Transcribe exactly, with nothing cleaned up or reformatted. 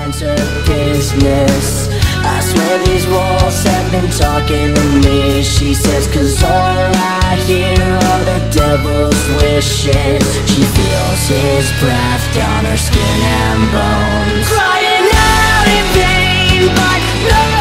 minds her business. I swear these walls have been talking to me. She says, cause all I hear are the devil's wishes. She feels his breath down her skin and bones, crying out in vain, but no